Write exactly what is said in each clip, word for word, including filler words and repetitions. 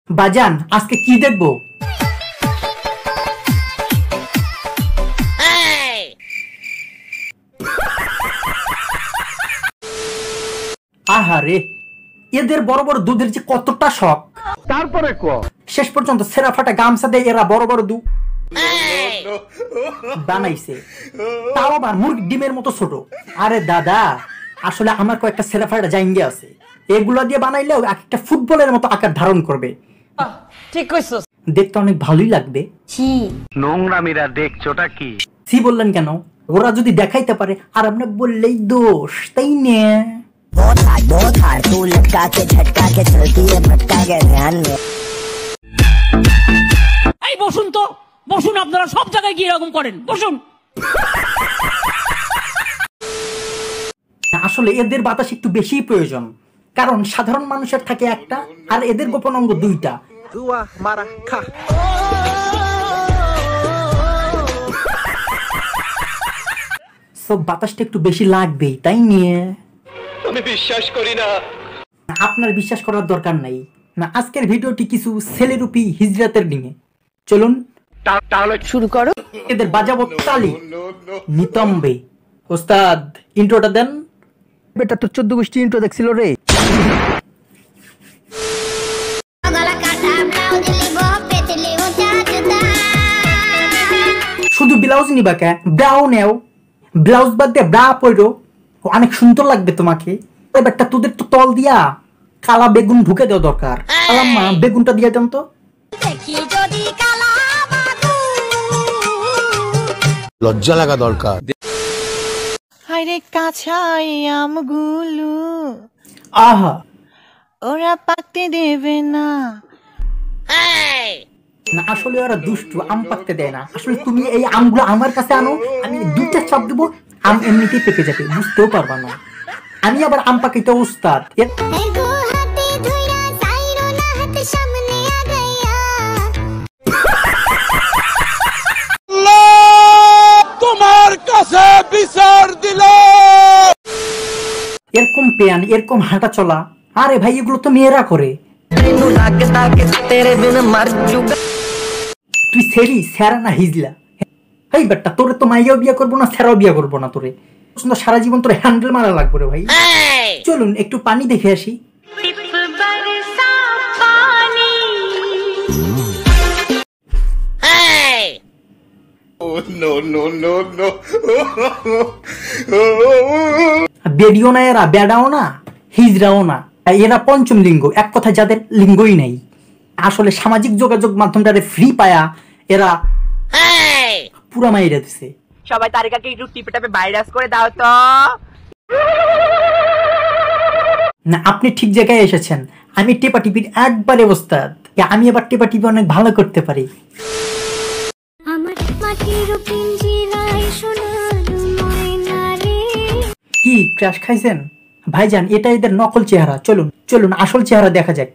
বাজান আজকে কি দেখবো? আহারে, এদের বড় বড় দুধের যে কতটা শখ। তারপরে শেষ পর্যন্ত সেরা ফাটা গামছা দিয়ে এরা বড় বড় দুধ বানাইছে, তাও আবার মুরগি ডিমের মতো ছোট। আরে দাদা, আসলে আমার কয়েকটা সেরা ফাটা জাইঙ্গে আছে, এগুলো দিয়ে বানাইলেও একটা ফুটবলের মতো আকার ধারণ করবে। ঠিক কইছস, দেখতে অনেক ভালোই লাগবে। ছি নোংরামিরা দেখছোটা কি? ছি বললেন কেন? ওরা যদি দেখাইতে পারে আর আপনি বললেই দোষ, তাই না? बहुत हार्ड बहुत हार्ड तू लटका के झटका के चलती है भटका के ध्यान में। এই বসুন তো, বসুন, আপনারা সব জায়গায় কি এরকম করেন? বসুন। আসলে এদের বাতাস একটু বেশি প্রয়োজন, কারণ সাধারণ মানুষের থাকে একটা আর এদের গোপন অঙ্গ দুইটা। দুয়া মারা খা। সব বাতাসটা একটু বেশি লাগবেই, তাই নিয়ে আমি বিশ্বাস করি না। আপনার বিশ্বাস করার দরকার নাই না। আজকের ভিডিওটি কিছু ছেলেরূপী হিজরাতের নিয়ে, চলুন তাহলে শুরু করো। এদের বাজাবো তালি নিতম্বে। ওস্তাদ ইন্ট্রোটা দেন। বেটা তো চোদ্দ গোষ্ঠী ইন্ট্রো দেখছিল রে। শুধু ব্লাউজ নিবা কে? ব্রাও নেও, ব্লাউজ বাদ দিয়ে ব্রা পরো, অনেক সুন্দর লাগবে তোমাকে। এবারটা তোদের তো তল দিয়া কালা বেগুন ঢুকে দেওয়া দরকার। আলাম্মা বেগুনটা দিয়ে দেন তো। লজ্জা লাগা দরকার। হায়রে কাছাই আমগুলো আহা, ওরা পাকতে দেবে না। না আসলে ওরা দুষ্টু, আম পাকতে দেয় না। আসলে তুমি এই আমগুলো আমার কাছে আনো, আমি দুইটা চাপ দেবো, আম এমনিতেই পেকে যাবে, বুঝতেও পারবা না। আমি আবার আম পাকাইতে উস্তাদ। তোমার কাছে বিচার দিল। এরকম পেয়ান, এরকম হাঁটা চলা, আরে ভাই এগুলো তো মেয়েরা করে। তুই সেরি স্যারা না হিজলা? এই বেটা তোরে তো মাইয়াও বিয়া করবো না, স্যারাও বিয়া করবো না। তোরে সারা জীবন তোরে হ্যান্ডেল মারা লাগবে রে ভাই। চলুন একটু পানি দেখে আসি। বেডিও না এরা, বেডাও না, হিজরাও না, এরা পঞ্চম লিঙ্গ, এক কথা যাদের লিঙ্গই নাই। আসলে সামাজিক যোগাযোগ মাধ্যমটারে ফ্রি পায়া এরা পুরা মাইরা দিছে। সবাই তারিকাকে একটু টিপে টাপে ভাইরাস করে দাও তো। না আপনি ঠিক জায়গায় এসেছেন, আমি টেপা টিপির একবারে ওস্তাদ। আমি আবার টেপা টিপি অনেক ভালো করতে পারি। কি ক্র্যাশ খাইছেন ভাইজান? এটা এদের নকল চেহারা। চলুন চলুন আসল চেহারা দেখা যাক।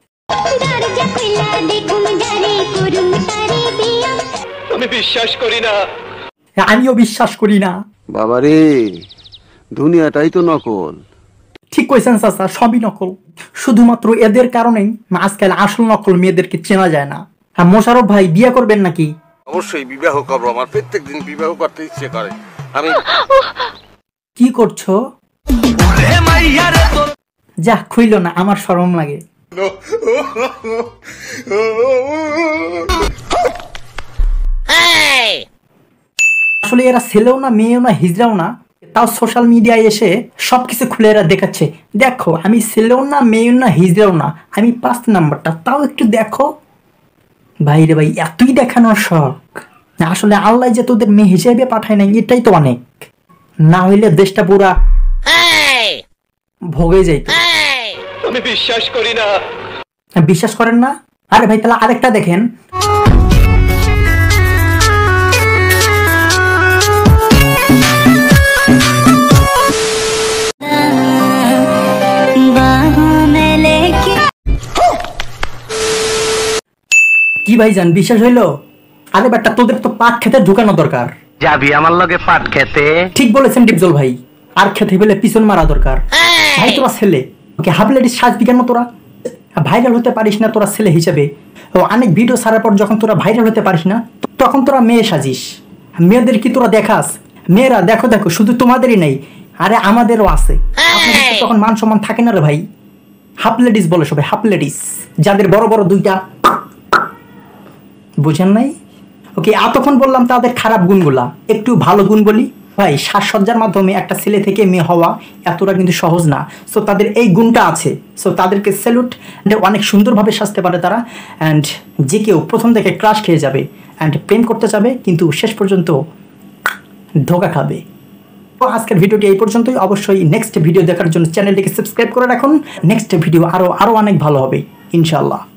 আমি বিশ্বাস করি না। আমিও বিশ্বাস করি না। বাবারে, দুনিয়াটাই তো নকল। ঠিক কইছেন চাচা, সবই নকল। শুধুমাত্র এদের কারণেই আজকাল আসল নকল মেয়েদেরকে চেনা যায় না। আর মোশারফ ভাই বিয়ে করবেন নাকি? অবশ্যই বিবাহ করবো, আমার প্রত্যেকদিন বিবাহ করতে ইচ্ছে করে। আমি কি করছো? যা খুইল না, আমার শরম লাগে। আসলে এরা ছেলেও না, মেয়েও না, হিজড়াও না, তাও সোশ্যাল মিডিয়ায় এসে সবকিছু খুলে এরা দেখাচ্ছে। দেখো আমি ছেলেও না, মেয়েও না, হিজড়াও না, আমি পাঁচ নাম্বারটা, তাও একটু দেখো। ভাই রে ভাই, এতই দেখানোর শখ। আসলে আল্লাহ যে তোদের মেয়ে হিসেবে পাঠায় নাই, এটাই তো অনেক। না হইলে দেশটা পুরা ভোগে যাইত। আমি বিশ্বাস করি না। বিশ্বাস করেন না? আরে ভাই তাহলে আরেকটা দেখেন। কি ভাইজান বিশ্বাস হইলো? আরে বেটা তোদের তো পাট খেতে ঢুকানো দরকার। যাবি আমার লগে পাট খেতে? ঠিক বলেছেন ডিপজল ভাই, আর খেতে পেলে পিছন মারা দরকার। ভাই তোরা ছেলে, ওকে হাফ লেডিস সাজ বিজ্ঞান তোরা ভাইরাল হতে পারিস না তোরা ছেলে হিসেবে, ও অনেক ভিডিও ছাড়ার পর যখন তোরা ভাইরাল হতে পারিস না তখন তোরা মেয়ে সাজিস। মেয়েদের কি তোরা দেখাস? মেয়েরা দেখো দেখো শুধু তোমাদেরই নেই, আরে আমাদেরও আছে। আপনাদের তো তখন মান সম্মান থাকে না রে ভাই। হাফ লেডিস বলে সবাই, হাফ লেডিস, যাদের বড় বড় দুইটা, বুঝেন নাই? ওকে, এতক্ষণ বললাম তাদের খারাপ গুণগুলা, একটু ভালো গুণ বলি। ভাই সাজসজ্জার মাধ্যমে একটা ছেলে থেকে মেয়ে হওয়া এতটা কিন্তু সহজ না। সো তাদের এই গুণটা আছে, সো তাদেরকে স্যালুট। অনেক সুন্দরভাবে সাজতে পারে তারা, অ্যান্ড যে কেউ প্রথম থেকে ক্রাশ খেয়ে যাবে অ্যান্ড প্রেম করতে যাবে, কিন্তু শেষ পর্যন্ত ধোকা খাবে। তো আজকের ভিডিওটি এই পর্যন্তই। অবশ্যই নেক্সট ভিডিও দেখার জন্য চ্যানেলটিকে সাবস্ক্রাইব করে রাখুন। নেক্সট ভিডিও আরও আরও অনেক ভালো হবে ইনশাআল্লাহ।